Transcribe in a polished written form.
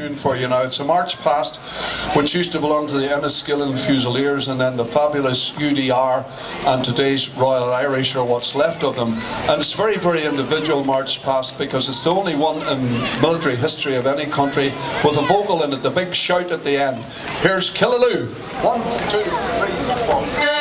tune for you now. It's a march past which used to belong to the Enniskillen Fusiliers and then the fabulous UDR and today's Royal Irish, or what's left of them. And it's a very, very individual march past because it's the only one in military history of any country with a vocal in it, the big shout at the end. Here's Killaloe. 1, 2, 3, 4.